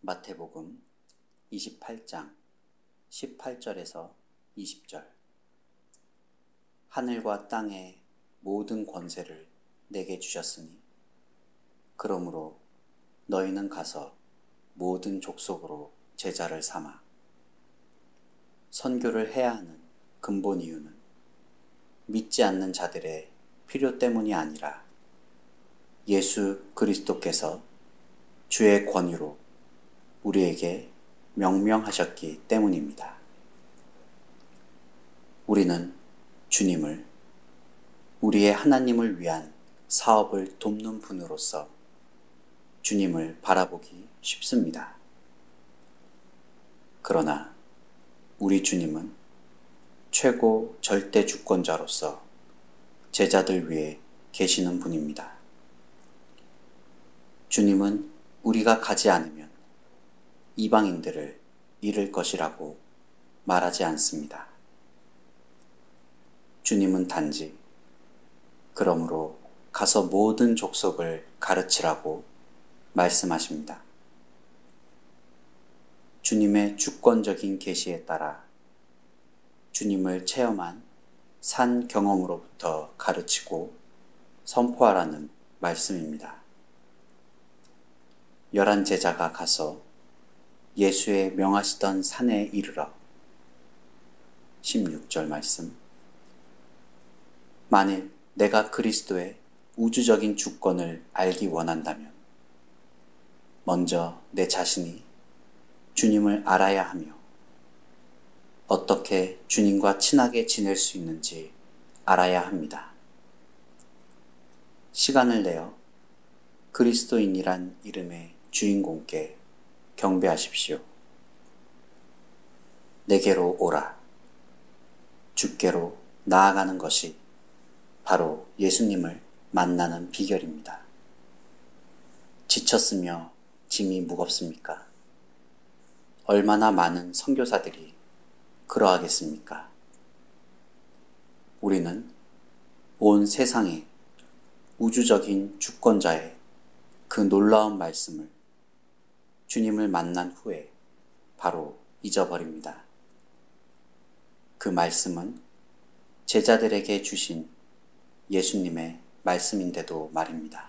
마태복음 28장 18절에서 20절. 하늘과 땅의 모든 권세를 내게 주셨으니 그러므로 너희는 가서 모든 족속으로 제자를 삼아. 선교를 해야 하는 근본 이유는 믿지 않는 자들의 필요 때문이 아니라 예수 그리스도께서 주의 권위로 우리에게 명명하셨기 때문입니다. 우리는 주님을 우리의 하나님을 위한 사업을 돕는 분으로서 주님을 바라보기 쉽습니다. 그러나 우리 주님은 최고 절대 주권자로서 제자들 위에 계시는 분입니다. 주님은 우리가 가지 않으면 이방인들을 잃을 것이라고 말하지 않습니다. 주님은 단지 그러므로 가서 모든 족속을 가르치라고 말씀하십니다. 주님의 주권적인 계시에 따라 주님을 체험한 산 경험으로부터 가르치고 선포하라는 말씀입니다. 11 제자가 가서 예수의 명하시던 산에 이르러 16절 말씀. 만일 내가 그리스도의 우주적인 주권을 알기 원한다면 먼저 내 자신이 주님을 알아야 하며 어떻게 주님과 친하게 지낼 수 있는지 알아야 합니다. 시간을 내어 그리스도인이란 이름의 주인공께 경배하십시오. 내게로 오라. 주께로 나아가는 것이 바로 예수님을 만나는 비결입니다. 지쳤으며 짐이 무겁습니까? 얼마나 많은 선교사들이 그러하겠습니까? 우리는 온 세상의 우주적인 주권자의 그 놀라운 말씀을 주님을 만난 후에 바로 잊어버립니다. 그 말씀은 제자들에게 주신 예수님의 말씀인데도 말입니다.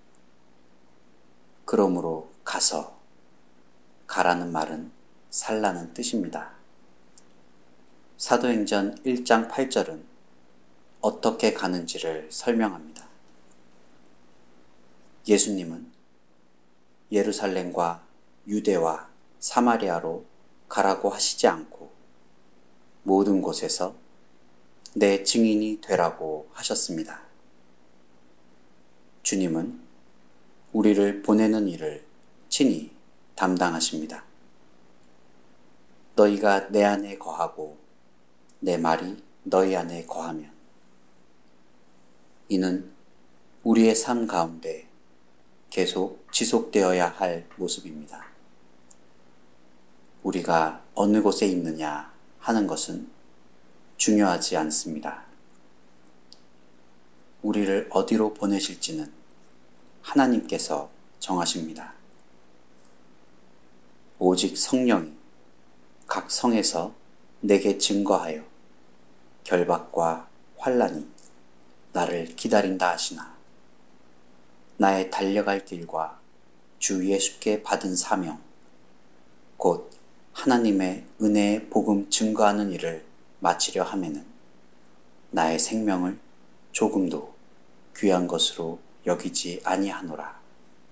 그러므로 가서, 가라는 말은 살라는 뜻입니다. 사도행전 1장 8절은 어떻게 가는지를 설명합니다. 예수님은 예루살렘과 유대와 사마리아로 가라고 하시지 않고 모든 곳에서 내 증인이 되라고 하셨습니다. 주님은 우리를 보내는 일을 친히 담당하십니다. 너희가 내 안에 거하고 내 말이 너희 안에 거하면 이는 우리의 삶 가운데 계속 지속되어야 할 모습입니다. 우리가 어느 곳에 있느냐 하는 것은 중요하지 않습니다. 우리를 어디로 보내실지는 하나님께서 정하십니다. 오직 성령이 각 성에서 내게 증거하여 결박과 환난이 나를 기다린다 하시나 나의 달려갈 길과 주 예수께 받은 사명 곧 하나님의 은혜의 복음 증거하는 일을 마치려 하면은 나의 생명을 조금도 귀한 것으로 여기지 아니하노라.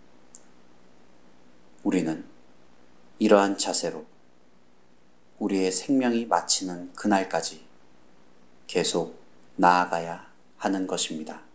우리는 이러한 자세로 우리의 생명이 마치는 그날까지 계속 나아가야 하는 것입니다.